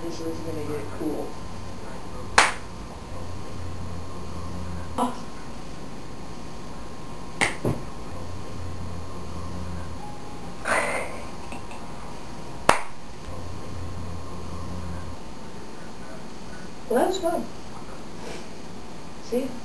This is gonna get cool. Oh. Well, that was fun. See?